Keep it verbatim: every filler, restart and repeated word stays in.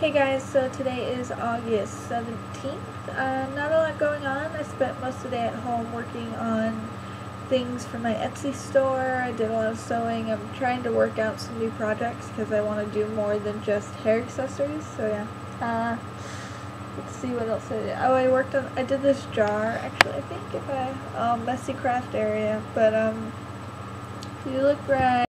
Hey guys, so today is August seventeenth. Uh, not a lot going on. I spent most of the day at home working on things for my Etsy store. I did a lot of sewing. I'm trying to work out some new projects because I want to do more than just hair accessories. So yeah. Uh, let's see what else I did. Oh, I worked on, I did this jar, actually, I think if I, um, messy craft area. But um, if you look right